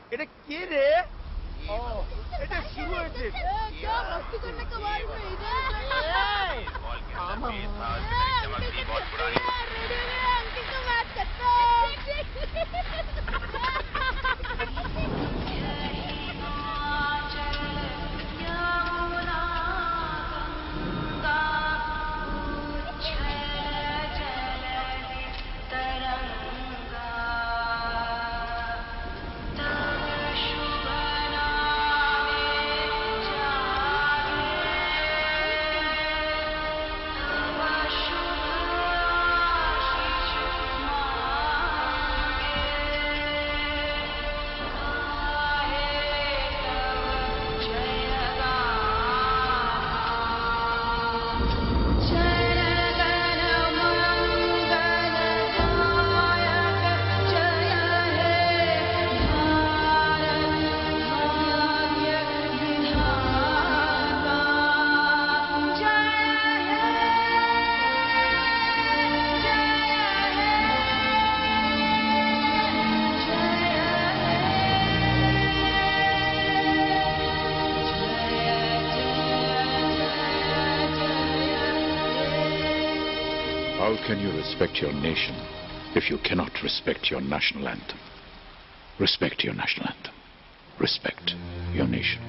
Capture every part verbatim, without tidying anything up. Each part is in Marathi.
এটা কে রে? ও এটা শুরু হয়েছে। क्या मस्ती करने का बार में इधर बॉल के अंदर तेज ताल से चमकती बॉल पुरानी रेडी में अंकित को मैच करता How can you respect your nation if you cannot respect your national anthem? Respect your national anthem. Respect your nation.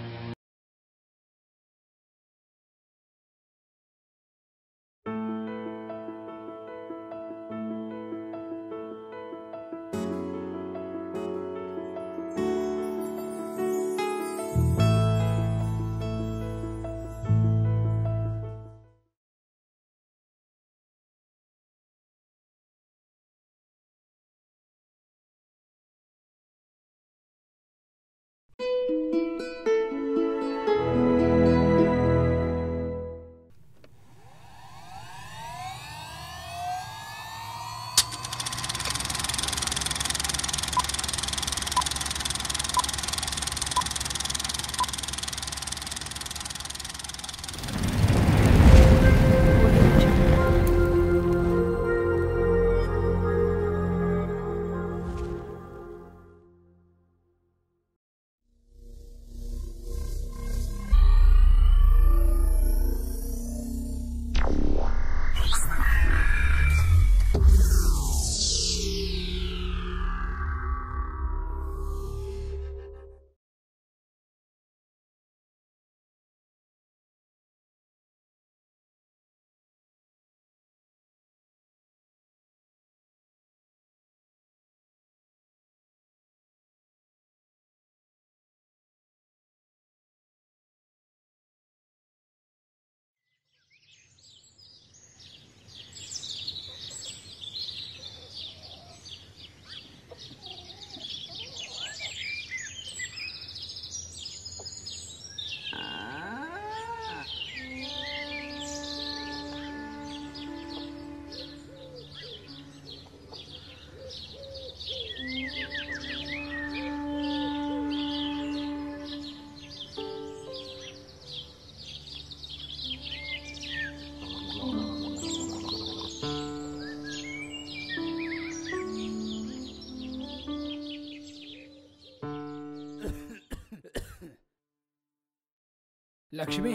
Lakshmi,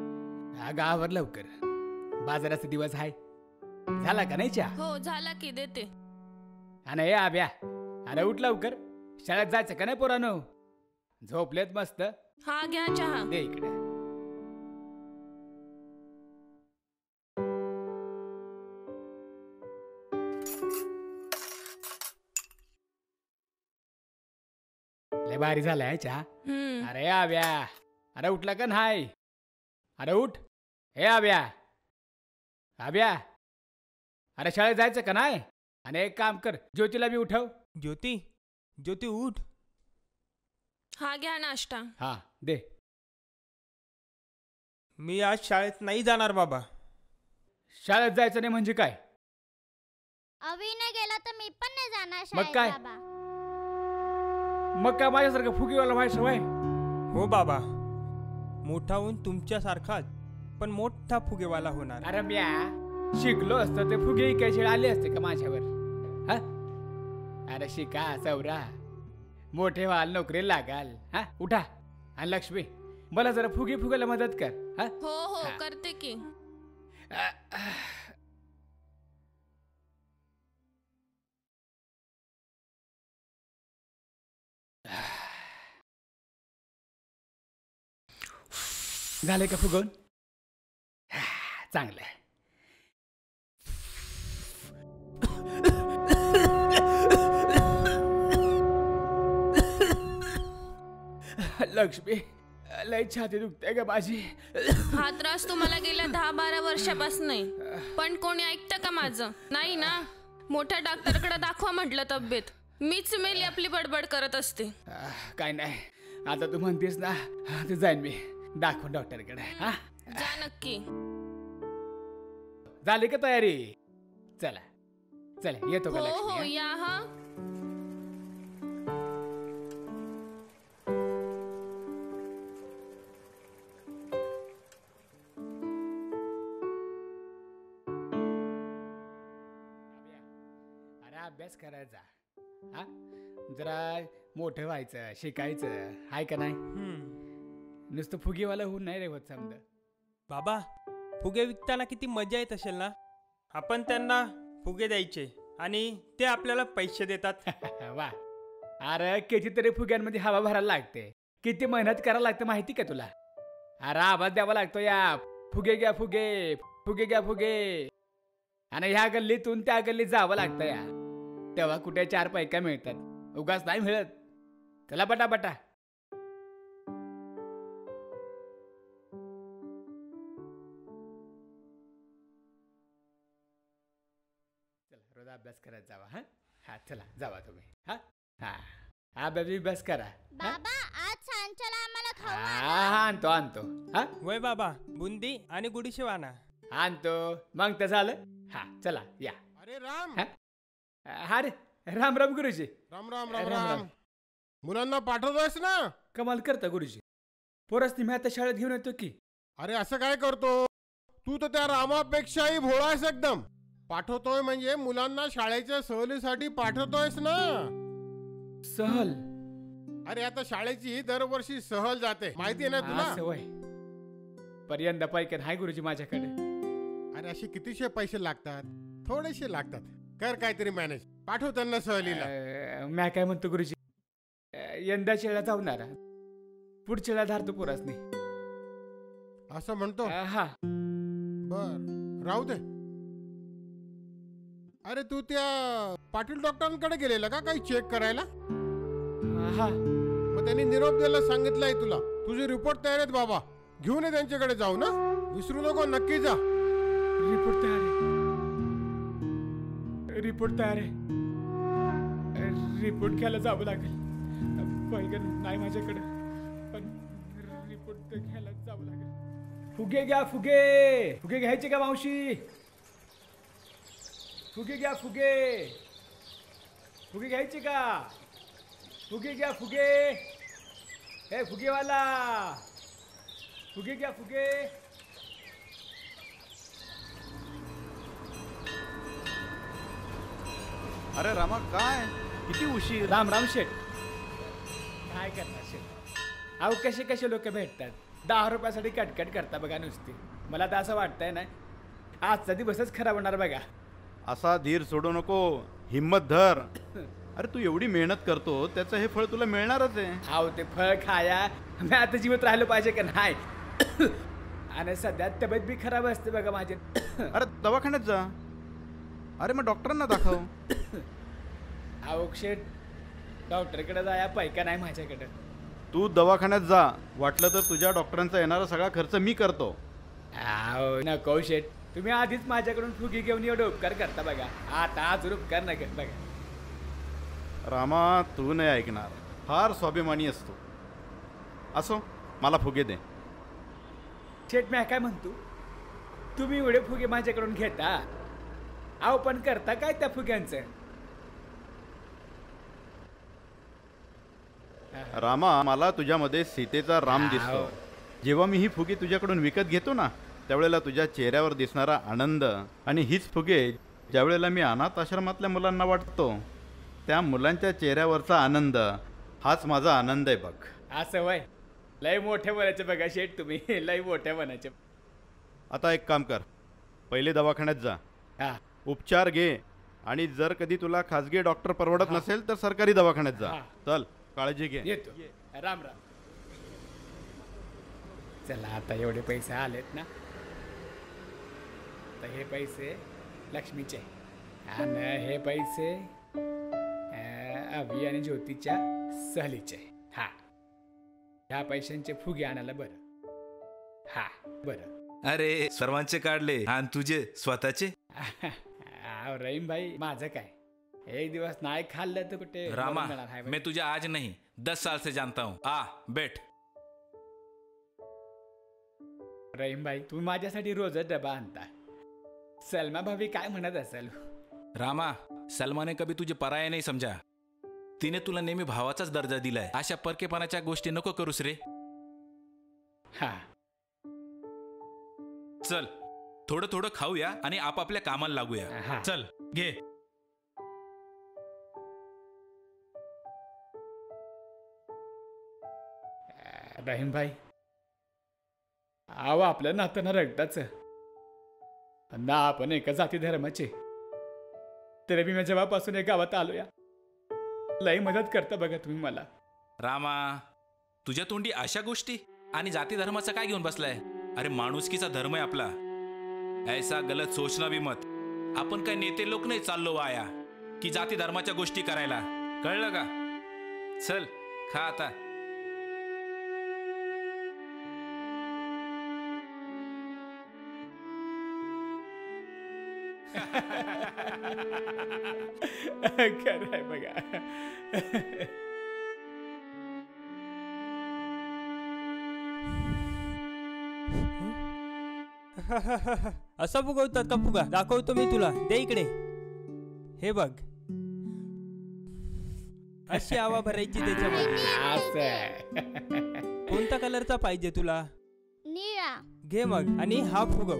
अगं आवर लवकर, बाजाराचा दिवस आहे. झाला का नाही चहा? हो झाला की देते. अरे आब्या, अरे उठ लवकर, शाळेत जायचं का नाही पोरांनो? झोपलेत मस्त. हा घ्या चहा. दे इकडे. लय भारी झालाय चहा. अरे आब्या, अरे उठला का नाही? अरे उठ. हे आब्या, आब्या, अरे शाळेत जायचं का नाही? आणि एक काम कर, ज्योतीला बी उठव. ज्योती, ज्योती उठ. हा घ्या नाश्ता. हा दे. मी आज शाळेत नाही जाणार बाबा. शाळेत जायचं नाही म्हणजे काय? अवी नाही गेला तर मी पण नाही जाणार मग शाळेत काय? बाबा. मग काय माझ्यासारखं फुगीवाला व्हायचं वय? हो बाबा, मोठा होऊन तुमच्यासारखाच पण मोठा फुगेवाला होणार. अरे म्या शिकलो असतो ते फुगे इकायचे आले असते का माझ्यावर? हा, अरे शिका सवरा, मोठे व्हाल, नोकरीला लागाल. हा उठा. आणि लक्ष्मी मला जरा फुगे फुगायला मदत कर. हा हो हो करते की. झाले का फुगवून? चांगलं. लक्ष्मी लय छाती दुखते का माझी. हा त्रास तुम्हाला गेल्या दहा बारा वर्षापासून नाही, पण कोणी ऐकतं का माझं? नाही ना. मोठ्या डॉक्टरकडे दाखवा म्हटलं तब्येत. मीच मेली आपली बडबड करत असते. काय नाही, आता तू म्हणतेस ना, ते जाईन मी दाखवून डॉक्टरकडे. हा जा नक्की. झाली का तयारी? चला चला येतो का हो लक्ष्मी? हो हा? या. हा अरे अभ्यास करायचा. हा जरा मोठं व्हायचं, शिकायचं, हाय का नाही? हम्म. नुसतं फुगीवाला होऊन नाही रे होत समजा. बाबा फुगे विकताना किती मजा येत असेल ना. आपण त्यांना फुगे द्यायचे आणि ते आपल्याला पैसे देतात. वा. अरे कितीतरी फुग्यांमध्ये हवा भरायला लागते. किती मेहनत करायला लागते माहिती का तुला? अरे आवाज द्यावा लागतो या फुगे घ्या फुगे, फुगे घ्या फुगे. आणि ह्या गल्लीतून त्या गल्लीत जावं लागतं या. तेव्हा कुठे चार पैका मिळतात, उगाच नाही मिळत. चला बटा बटा. चला रोज अभ्यास करत जावा. हा हा चला जावा तुम्ही. हा हा अभ्यास अभ्यास करा. हा? बाबा आज सांच्याला आम्हाला खाऊ हा आणा. हा, आणतो आणतो. हा वय बाबा बुंदी आणि गुडी शिवाना. आणतो. मग तर झालं. हा चला या. अरे राम. हा? हा रे राम राम गुरुजी. राम राम राम राम, राम. राम. मुलांना पाठवतोयस ना? कमाल करता गुरुजी. पोरस मी आता शाळेत घेऊन येतो की. अरे असं काय करतो तू? तर त्या रामापेक्षाही भोळा आहेस एकदम. पाठवतोय म्हणजे मुलांना शाळेच्या सहलीसाठी पाठवतोयस ना? सहल? अरे आता शाळेची दरवर्षी सहल जाते, माहितीये ना हा, तुला? सवय. पर्यंत पैके हाय गुरुजी माझ्याकडे. अरे असे कितीशे पैसे लागतात? थोडेसे लागतात. कर काहीतरी मॅनेज. पाठव त्यांना सहलीला. अं, म्या काय म्हणतो गुरुजी, अं, यंदा शेळा जाऊनार, पुढच्या वेळा धारतो पोरासनी. असं म्हणतो? अं, हा बर राहू दे. अरे तू त्या पाटील डॉक्टरांकडे गेलेला का काही चेक करायला? हा मग त्यांनी निरोप द्यायला सांगितलंय तुला. तुझे रिपोर्ट तयार आहेत बाबा, घेऊन ये त्यांच्याकडे जाऊ ना. विसरू नको, नक्की जा. रिपोर्ट तयार आहे. रिपोर्ट तयार आहे. रिपोर्ट घ्यायला जावं लागेल. पैगण नाही माझ्याकडे, पण रिपोर्ट तर घ्यायला जावं लागेल. फुगे घ्या फुगे. फुगे घ्यायचे का मावशी? फुगे घ्या फुगे. फुगे घ्यायचे का? फुगे घ्या फुगे. हे फुगेवाला, फुगे घ्या फुगे. अरे रामा काय किती उशीर. राम राम शेठ. काय करणार शेठ? अहो कसे कसे लोक भेटतात, दहा रुपयासाठी कटकट करता बघा नुसती. मला तर असं वाटतंय ना आजचा दिवसच खराब होणार बघा. असा धीर सोडू नको, हिम्मत धर. अरे तू एवढी मेहनत करतो त्याचं हे फळ तुला मिळणारच आहे. अहो ते फळ खाया मी आता जीवित राहिलो पाहिजे का नाही? आणि सध्या तब्येत बी खराब असते बघा माझी. अरे दवाखान्यात जा. अरे मग डॉक्टरांना दाखव. अहो शेठ डॉक्टरकडे जाया पैका नाही माझ्याकडे. तू दवाखान्यात जा, वाटलं तर तुझ्या डॉक्टरांचा येणारा सगळा खर्च मी करतो. अहो नको शेठ, तुम्ही आधीच माझ्याकडून फुगी घेऊन एवढे उपकार करता बघा, आता आज उपकार नाही करत बघा. रामा तू नाही ऐकणार, फार स्वाभिमानी असतो. असो मला फुगे दे. शेठ मी काय म्हणतो, तुम्ही एवढे फुगे माझ्याकडून घेता, अहो पण करता काय त्या फुग्यांचं? रामा मला तुझ्यामध्ये सीतेचा राम दिसतो. जेव्हा मी ही फुगे तुझ्याकडून विकत घेतो ना, त्यावेळेला तुझ्या चेहऱ्यावर दिसणारा आनंद आणि हीच फुगे ज्यावेळेला मी अनाथ आश्रमातल्या मुलांना वाटतो, त्या मुलांच्या चेहऱ्यावरचा आनंद हाच माझा आनंद आहे बघ. असं वय लय मोठ्या बनायचे बघा शेठ तुम्ही लय मोठ्या बनायचे. आता एक काम कर, पहिले दवाखान्यात जा, हा उपचार घे, आणि जर कधी तुला खाजगी डॉक्टर परवडत नसेल तर सरकारी दवाखान्यात जा. हा. चल, काळजी घे. येतो. राम राम. चला आता एवढे पैसे आलेत ना, तर हे पैसे लक्ष्मीचे आणि हे पैसे अं, अभि आणि ज्योतीच्या सहलीचे. हा ह्या पैशांचे फुगे आणायला बरं. हा बरं. अरे सर्वांचे काढले आणि तुझे स्वतःचे. अहो, रहीम भाई माझं काय, एक दिवस नाही खाल्लं तर कुठे रामा मरून जाणार आहे भाई. मैं तुझे आज नहीं दस साल से जानता हूँ. आ बैठ. रहीम भाई तुम्ही माझ्यासाठी रोजच डबा आणता. सलमा भाभी काय म्हणत असेल. रामा सलमाने कभी तुझे पराया नहीं समजा. तिने तुला नेहमी भावाचाच दर्जा दिलाय. अशा परकेपणाच्या गोष्टी नको करूस रे. हा चल थोडं थोडं खाऊया आणि आपापल्या कामाला लागूया. हा. चल घे. रहीम भाई अहो आपलं नातं ना रक्ताचं ना, आपण एका जाती धर्माचे, तरी मी जेव्हापासून एक गावात आलो या लई मदत करता बघा तुम्ही मला. रामा तुझ्या तोंडी अशा गोष्टी आणि जाती धर्माचं काय घेऊन बसलाय. अरे माणुसकीचा धर्म आहे आपला. ऐसा गलत सोचना भी मत. आपण काय नेते लोक नाही चाललो वाया की जाती धर्माच्या गोष्टी करायला. कळलं का. चल खा आता. खरं आहे बघा. असा फुगवतात का फुगा. दाखवतो मी तुला. दे इकडे. हे बघ अशी हवा भरायची त्याच्यामध्ये. असं आहे. कोणत्या कलरचा पाहिजे तुला. निळा. घे मग आणि हा फुगव.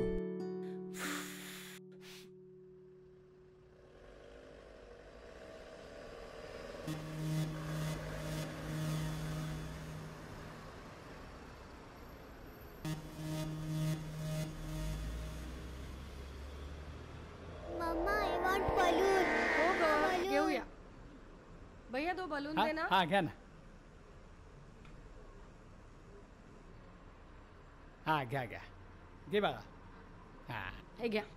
Mama I want balloon. हो ग घेऊया. भैया दो बलून दे ना. हा घ्या ना. हा घ्या घ्या घे बघा. हा हे घ्या.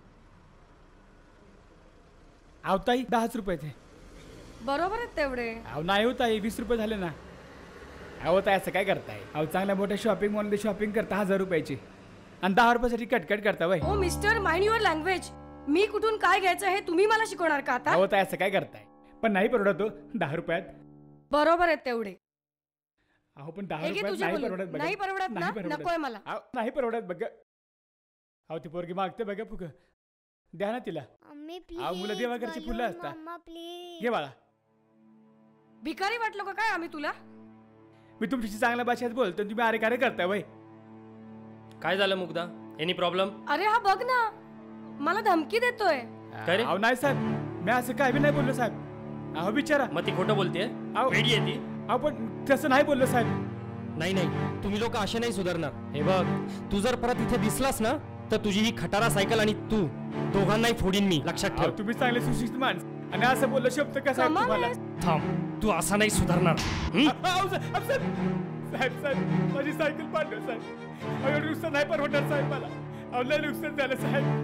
आवताई दहाच रुपये ते. बरोबर आहेत तेवढे. अहो नाही होत आहे, वीस रुपये झाले ना. अहो ताई असं काय करताय. अहो चांगल्या मोठ्या शॉपिंग मॉलमध्ये शॉपिंग करता हजार रुपयाची आणि दहा रुपयासाठी कटकट करता वय. Oh mister mind your language. मी कुठून काय घ्यायचं हे तुम्ही मला शिकवणार का आता. अहो ताई असं काय करताय. पण नाही परवडत हो दहा रुपयात. बरोबर आहेत तेवढे. अहो पण दहा हे घे रुपयात तुझे नाही बलून. परवडत बघा. नाही परवडत ना. नाही परवडत. नकोय मला. अहो, नाही परवडत बघ. अहो ती पोरगी मागते बघा फुग. द्या ना तिला. मम्मी अहो मुलं प्लीज. देवाघरची फुलं असतात. Mama please. घे बाळा. भिकारी वाटलो का काय आम्ही तुला. मी तुमच्याशी चांगल्या भाषेत बोलतो तुम्ही अरे कार्य करताय वय. काय झालं मुग्धा. Any problem. अरे हा बघ ना मला धमकी देतोय. काय रे? अहो नाही साहेब मी असं काय बी नाही बोललो साहेब. अहो बिचारा. मग ती खोटं बोलतेय. अहो वेडी आहे ती. अहो पण तसं नाही बोललो साहेब. नाही नाही तुम्ही लोक असे नाही सुधारणार. हे बघ तू जर परत इथे दिसलास ना तर तुझी ही खटारा सायकल आणि तू दोघांनाही फोडीन मी. लक्षात अहो ठेव. तुम्ही चांगले सुशिक्षित माणस आणि असं बोललो शब्द कसा आहे कमाल तुम्हाला. आहे. थांब तू असा नाही सुधारणार. हं? अहो, साहेब अहो, साहेब साहेब साहेब माझी सायकल पाडलं साहेब. अहो एवढं नुकसान नाही परवडणार साहेब मला. अहो लय नुकसान झालं साहेब.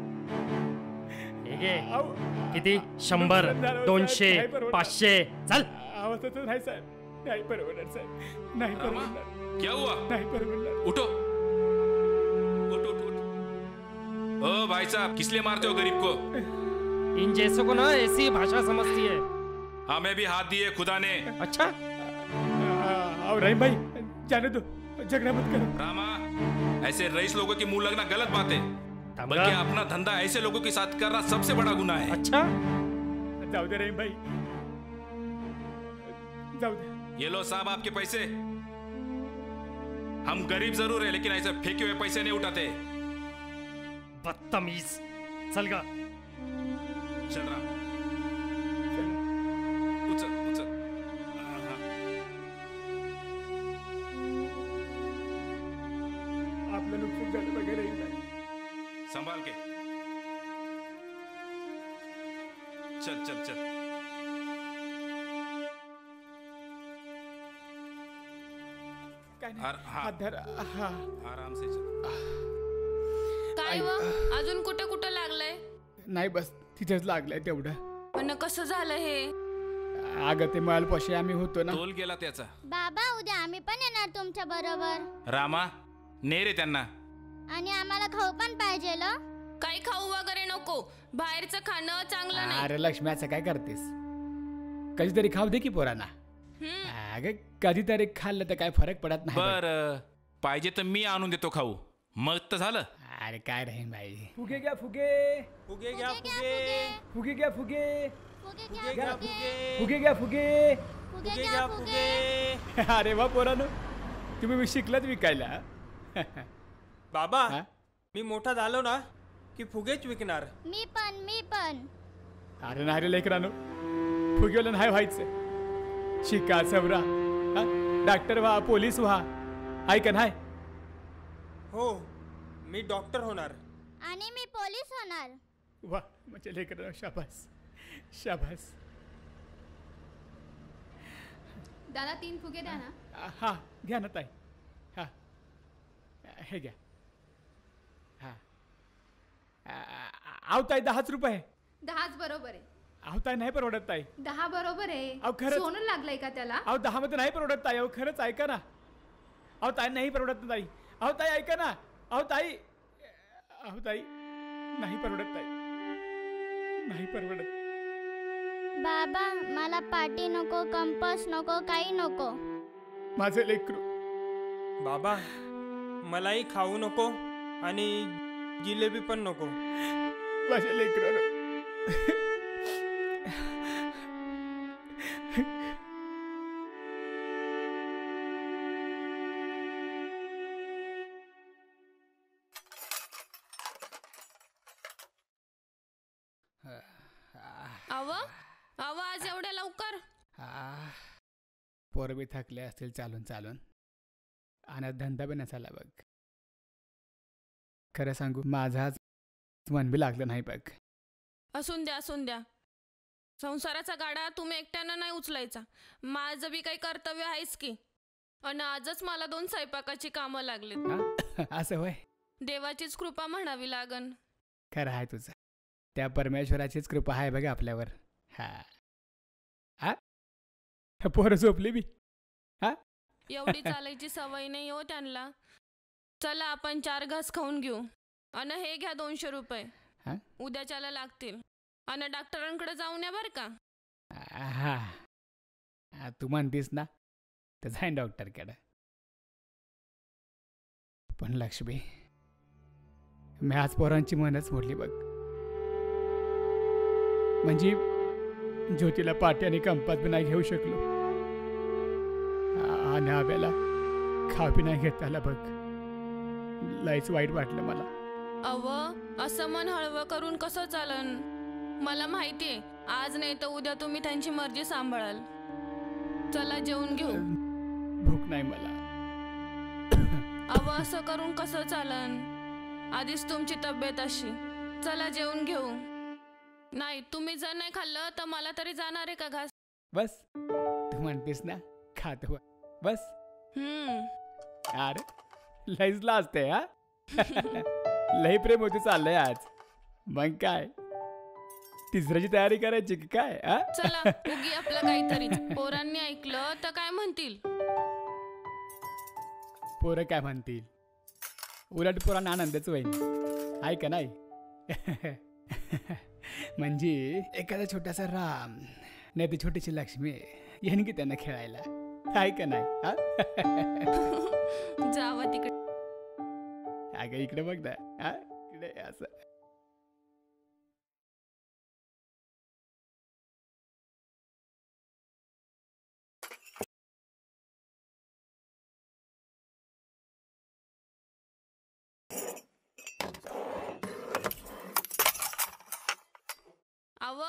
हे घे. अहो किती. शंभर नुकसान झालं, दोनशे साहेब, नाही परवडणार. पाचशे. चल. अहो तसं नाही साहेब. नाही परवडणार साहेब. नाही रामा परवडणार. क्या हुआ. नाही परवडणार. उठो उठ उठ उठ. ओ भाई साहब किस लिए मारते हो गरीब को. इन जैसों को ना ऐसी भाषा समझती है. हमें भी हाथ दिए खुदा ने. अच्छा. अहो रहीम भाई जाने दो झगड़ा मत करो. रामा ऐसे रईस लोगों की मुंह लगना गलत बात है. तमगा. बल्कि अपना धंधा ऐसे लोगों के साथ करना सबसे बड़ा गुनाह है. अच्छा. जाऊ दे रहीम भाई जाऊ दे. ये लो साहब आपके पैसे. हम गरीब जरूर है लेकिन ऐसे फेंके हुए पैसे नहीं उठाते. बदतमीज. चल गा. चल रहा. उचल उचल. चल चल चल. काय नाही. आर- हा. हात धर. हा. आराम से चल. काय व अजून कुठं कुठं लागलंय? नाही बस तिथेच लागलंय तेवढं. पण कसं झालं हे? अगं ते मालपाशी आम्ही होतो ना. तोल गेला त्याचा. बाबा उद्या आम्ही पण येणार तुमच्या बरोबर. रामा ने रे त्यांना. आणि आम्हाला खाऊ पण पाहिजे ल. काही खाऊ वगैरे नको. बाहेरचं खाणं चांगलं नाही. अरे लक्ष्मी असं काय करतेस? कधीतरी खाऊ दे की पोरांना. अगं कधीतरी खाल्लं तर काय फरक पडत नाही. बर पाहिजे तर मी आणून देतो खाऊ. मग तर झालं. अरे काय राहीन भाई. फुगे घ्या फुगे. फुगे घ्या फुगे. फुगे घ्या फुगे. फुगे फुगे घ्या फुगे. फुगे घ्या फुगे. फुगे घ्या घ्या फुगे. फुगे. अरे वा पोरानो तुम्ही शिकलात विकायला. बाबा हा? मी मोठा झालो ना की फुगेच विकणार. मी पण मी पण. अरे नाही रे लेकरानो फुगेला नाही व्हायचं. शिका सवरा डॉक्टर व्हा पोलीस व्हा. ऐका नाही. हो मी डॉक्टर होणार. आणि मी पोलीस होणार. वा म्हणजे लेकरानो शाबास शाबास. दादा तीन फुगे द्या ना. हा घ्या ना ताई. हा हे घ्या. हा आव ताई दहाच रुपये. दहाच बरोबर आहे. अहो ताई नाही परवडत ताई. दहा बरोबर आहे. अहो, खरंच. सोनं लागलंय का त्याला? अहो दहा मध्ये नाही परवडत ताई. अहो खरंच ऐका ना. अहो ताई नाही परवडत ना ताई. अहो ताई ऐका ना. अहो ताई अहो ताई नाही परवडत ताई. नाही परवडत. बाबा मला पाटी नको कंपास नको काही नको. माझे लेकरू. बाबा मलाही खाऊ नको आणि जिलेबी पण नको. माझे लेकरू. अव अव आज एवढ्या लवकर? पोरं बी थकले असतील चालून चालून आणि धंदा बी नसाला बघ. खरं सांगू माझं आज मन बी लागलं नाही बघ. असून द्या असून द्या. संसाराचा गाडा तुम्ही एकट्यानं नाही उचलायचा. माझं बी काही कर्तव्य आहेच की. आणि आजच मला दोन स्वयंपाकाची कामं लागलीत. असं होय. देवाचीच कृपा म्हणावी लागन. खरं आहे तुझं. त्या परमेश्वराचीच कृपा आहे बघा आपल्यावर. हा हा पोरं झोपली बी. हा एवढी चालायची सवय नाही हो त्यांना. चला आपण चार घास खाऊन घेऊ. आणि हे घ्या दोनशे रुपये. उद्याच्याला लागतील. आणि डॉक्टरांकडे जाऊन या बर का. हा तू म्हणतीस ना तर जाईन डॉक्टरकडे. पण लक्ष्मी मी आज पोरांची मनच मोडली बघ. म्हणजे ज्योतीला पाटी आणि कंपास बी नाही घेऊ शकलो. आणि आब्याला खा बी नाही घेता आला बघ. लयच वाईट वाटलं मला. अव असं मन हळवं करून कसं चालन. मला माहितीये आज नाही तर उद्या तुम्ही त्यांची मर्जी सांभाळाल. चला जेवून घेऊ. भूक नाही मला. अव असं करून कसं चालन. आधीच तुमची तब्येत अशी. चला जेवून घेऊ. नाही तुम्ही जर नाही खाल्लं तर मला तरी जाणार आहे का घास. बस तू म्हणतेस ना खातो बस. हम्म अरे लईच लाजते. हा लई प्रेम होते चाललंय आज. मग काय तिसऱ्याची तयारी करायची की काय. चला उगी आपलं काहीतरी. पोरांनी ऐकलं तर काय म्हणतील. पोरं काय म्हणतील. उलट पोरांना आनंदच होईल. ऐका नाही. म्हणजे एखादा छोटासा राम नाही तर छोटीशी लक्ष्मी येईन की त्यांना खेळायला. ऐका नाही. जावा तिकडे. अगं इकडे बघ ना. हा इकडे असं. अव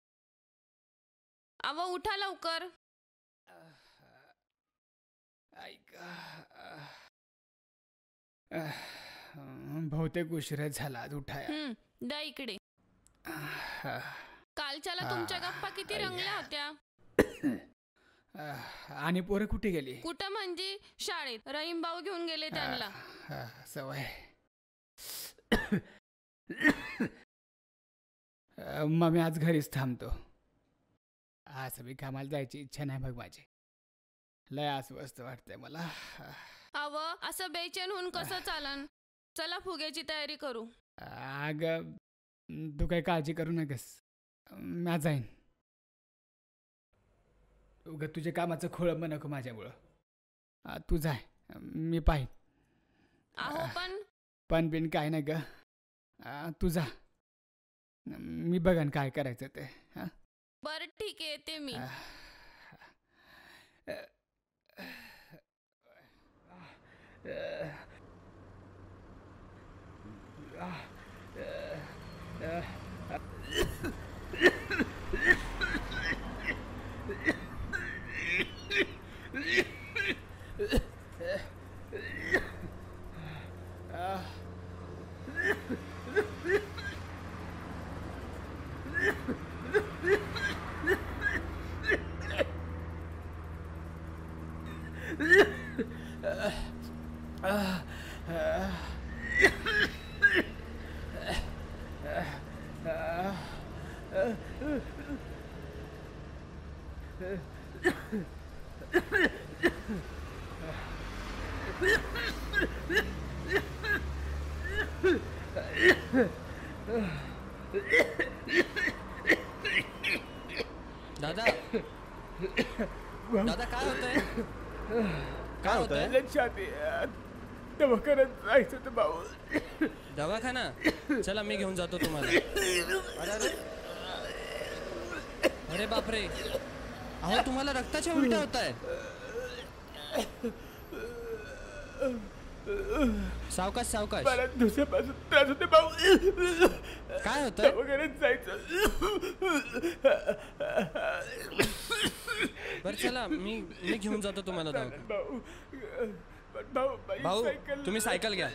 अव उठा लवकर. बहुतेक उशीर झाला आज उठाया. द्या इकडे. काल कालच्याला तुमच्या गप्पा किती रंगल्या होत्या. आणि पोरं कुठे गेली? कुठं म्हणजे शाळेत. रहीम भाऊ घेऊन गेले त्यांना. सवय. मग मी आज घरीच थांबतो. आज मी कामाला जायची इच्छा नाही बघ माझी. लय अस्वस्थ वाटतंय मला. अव असं बेचैन होऊन कसं चालन. चला फुग्याची तयारी करू. अग तू काही काळजी करू नकस. मी जाईन. उग तुझ्या कामाचं खोळंब नको माझ्यामुळं. तू जाय, मी पाहिन. अहो पण पण बिन काय नाही ग. तू जा, मी बघन काय करायचं ते. हा बरं ठीक आहे, येते मी. दादा दादा काय होतंय? काय होतंय? दवाखान्यात जायचं होतं भाऊ. दवाखाना? चला मी घेऊन जातो तुम्हाला. अरे अरे अरे बापरे, अहो तुम्हाला रक्ताच्या उलट्या होत आहेत. सावकाश सावकाश. मला दुसऱ्यापासून त्रास होते भाऊ. काय होतं? दवाखान्यात जायचं. बरं चला मी मी घेऊन जातो तुम्हाला दवाखान्यात. भाऊ भाऊ भाऊ तुम्ही सायकल घ्या.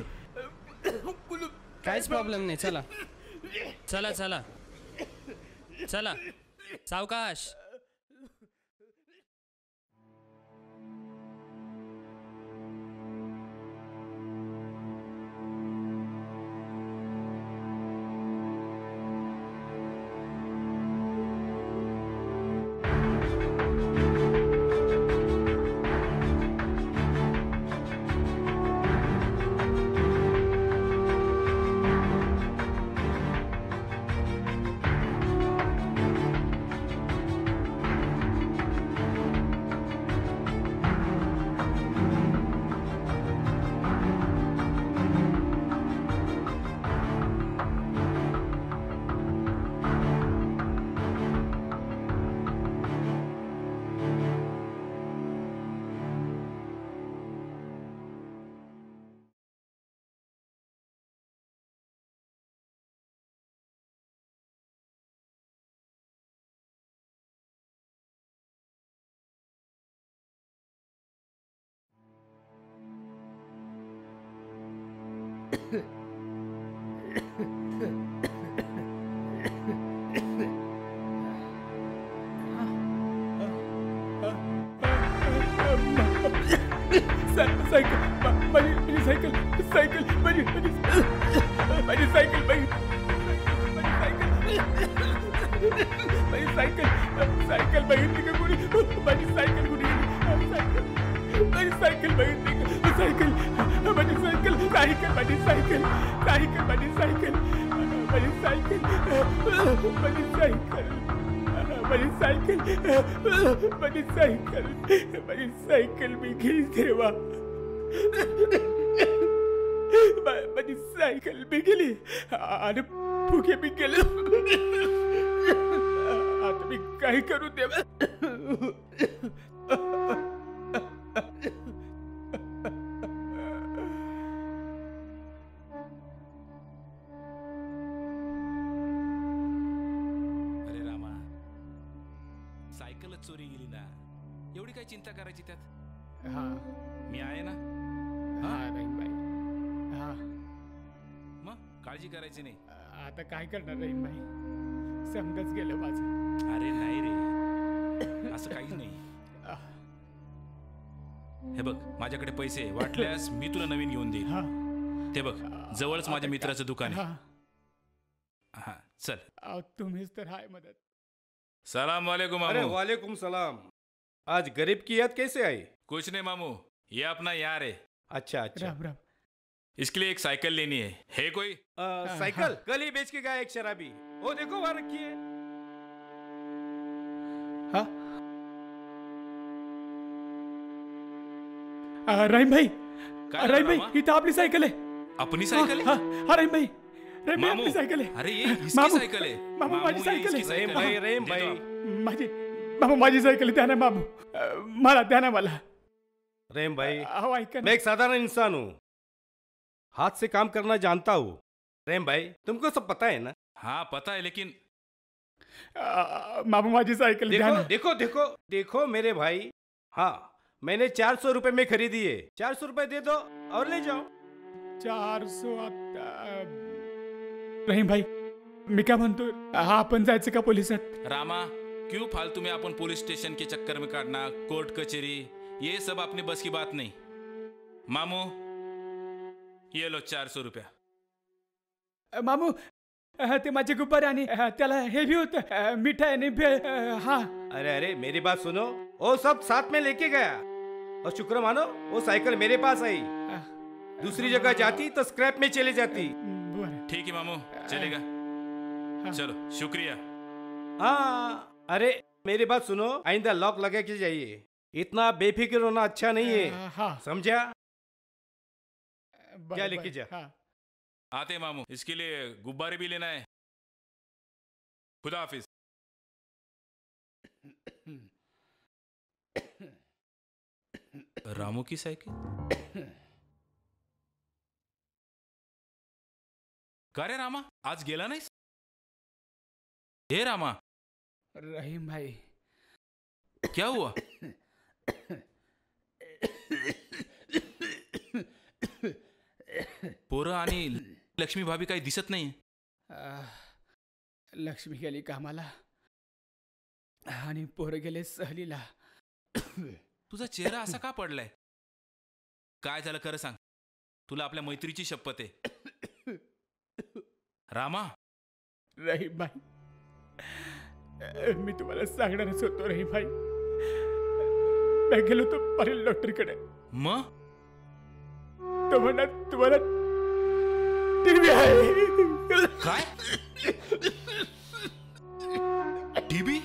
काहीच प्रॉब्लेम नाही. चला चला चला चला सावकाश. सायकल माझी माझी सायकल सायकल माझी माझी माझी सायकल माझी माझी सायकल सायकल बघितली का कोणी? माझी सायकल कुठे गेली? माझी सायकल बघितली का? सायकल माझी सायकल नाही का? माझी सायकल नाही का? माझी सायकल माझी सायकल माझी सायकल माझी सायकल माझी सायकल माझी सायकल मी गेली तेव्हा माझी सायकल मी गेली आणि फुगे मी गेले. आता मी काय करू तेव्हा? चोरी गेली ना, एवढी काय चिंता करायची त्यात? हा मी आहे ना. हा रहीमबाई. हा मग काळजी करायची नाही. आता काय करणार रहीमबाई? समजच गेलं माझं. अरे नाही रे, असं काहीच नाही. हे बघ माझ्याकडे पैसे आहे. वाटल्यास मी तुला नवीन घेऊन देईन. ते बघ जवळच माझ्या मित्राचं दुकान आहे. हा चल. अहो, तुम्हीच तर हाय मदत. सलाम वालेकुम अरे मामू. वालेकुम सलाम. आज गरीब की याद कैसे आई? कुछ नहीं मामू, ये अपना यार है. अच्छा अच्छा. राम राम. इसके लिए एक साइकिल लेनी है. है कोई? आ, साइकिल कल ही बेच के गया एक शराबी. वो देखो वहां रखी है. हाँ रहीम भाई, रहीम भाई इथं आपली सायकल आहे. अपनी साइकिल है? हाँ हाँ रहीम भाई, रहीम भाई मामू, आपली सायकल आहे. अरे ये इसकी मामू, साइकिल है. मामू माझी ये सायकल इसकी आहे. साइकिल रहीम है. भाई रहीम दे भाई. दो. माझी मामू माझी सायकल आहे. द्या ना मामू, अं, मला द्या ना मला. रहीम भाई, अहो ऐका ना. मैं एक साधारण इंसान हूँ, हाथ से काम करना जानता हूँ. रहीम भाई तुमको सब पता है ना? हाँ पता है, लेकिन अं, मामू माझी सायकल द्या देखो ना. देखो देखो देखो मेरे भाई. हाँ मैंने चार सौ रुपये में खरीदी है. चार सौ रुपये दे दो और ले जाओ. चार सो आता. रहीम भाई मी काय म्हणतो, हा आपण जायचं का पोलिसात? रामा क्यों फालतू में अपन पुलिस स्टेशन के चक्कर में काटना, कोर्ट कचहरी, ये सब अपने बस की बात नहीं. मामू ये लो चार सौ रुपया. मामू अं, ते माझे गुब्बारे आणि अं, त्याला हे भी होतं, अं, मिठाई आणि भेळ. अं, हा अरे अरे मेरी बात सुनो, वो सब साथ में लेके गया. और शुक्र मानो वो साइकिल मेरे पास आई. दूसरी जगह जाती तो स्क्रैप में चली जाती. ठीक है मामू, चलेगा. चलो शुक्रिया. हाँ अरे मेरी बात सुनो, आइंदा लॉक लगा के जाइए. इतना बेफिक्र होना अच्छा नहीं है. हाँ समझा? बरं, क्या लेके बरं, जा. हाँ. आते मामू, इसके लिए गुब्बारे भी लेना है. खुदा हाफिज. रामू की साइकिल. का रे रामा, आज गेला नाहीस? हे रामा रहीम भाई क्या हुआ? पोरं आणि लक्ष्मी भाभी काही दिसत नाही. अं, लक्ष्मी गेली कामाला आणि पोरं गेले सहलीला. तुझा चेहरा असा का पडलाय? काय झालं खरं सांग. तुला आपल्या मैत्रीची शपथ आहे. रामा रहीम भाई, मी तुम्हाला सांगणारच होतो रहीम भाई. मी गेलो तो पाटील डॉक्टरकडे. मग तो म्हणा तुम्हाला टीबी आहे. काय? टीबी?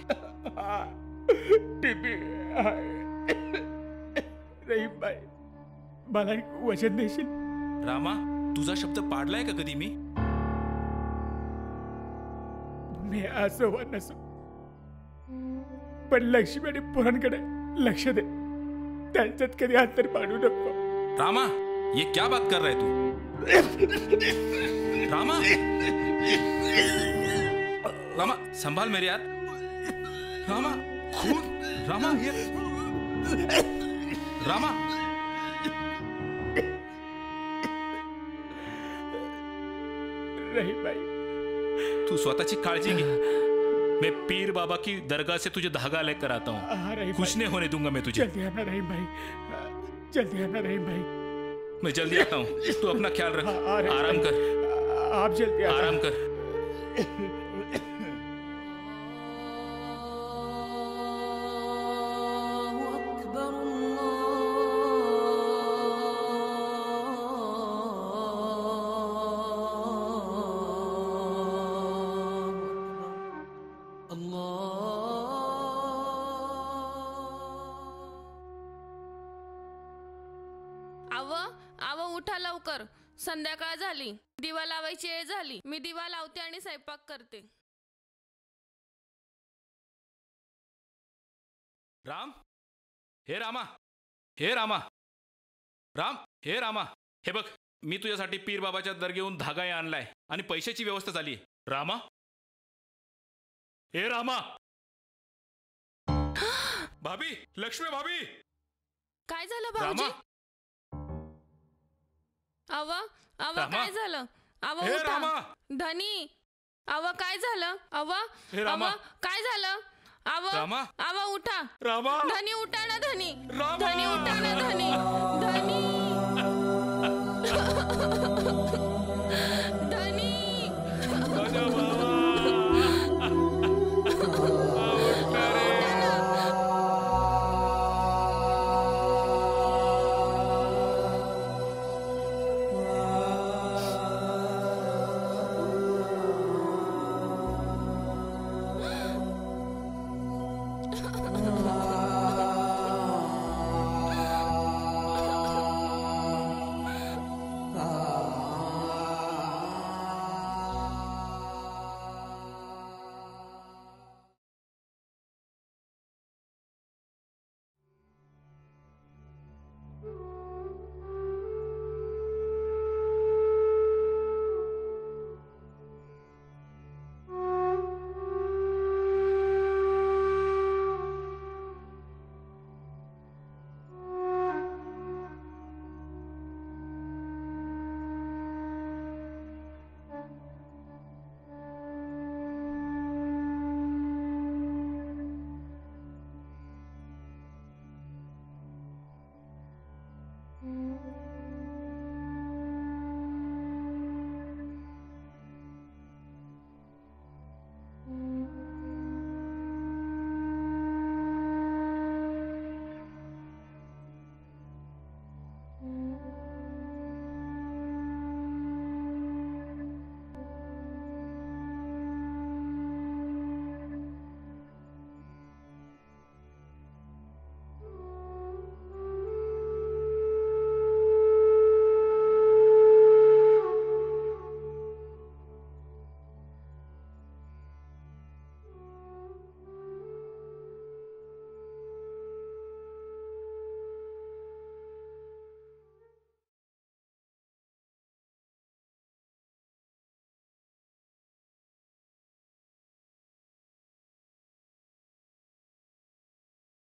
टीबी रहीम भाई, मला एक वचन देशील? रामा तुझा शब्द पाडलाय का कधी मी? मी असो व नसो, पण लक्ष्मी आणि पोरांकडे लक्ष दे. त्यांच्यात कधी अंतर पाडू नको. रामा ये क्या बात कर रहा है तू? रामा रामा संभाल मेरे यार. रामा खून. रामा ये रामा रहीम भाई तू स्वतःची काळजी घे. मैं पीर बाबा की दरगाह से तुझे धागा लेकर आता हूँ. कुछ नहीं होने दूंगा मैं तुझे. जल्दी आना रहीम भाई, जल्दी आना रहीम भाई. मैं जल्दी आता हूँ. तू अपना ख्याल रख. आराम कर. आप जल्दी आराम कर. आव आव उठा लवकर, संध्याकाळ झाली. दिवा लावायची वेळ झाली. मी दिवा लावते आणि स्वयंपाक करते. राम हे रामा हे रामा राम हे रामा हे बघ, मी तुझ्यासाठी पीर बाबाच्या दर्ग्याहून धागा आणलाय आणि पैशाची व्यवस्था झाली. रामा हे रामा. भाभी, लक्ष्मी भाभी. काय झालं भाऊजी? आव आव रामा. काय झालं? आव हे उठा. रामा. धनी आवा काय झालं? आवा हे रामा. आवा काय झालं? आवा रामा. आवा उठा. रामा. धनी उठा ना धनी. रामा. धनी उठा ना धनी. धनी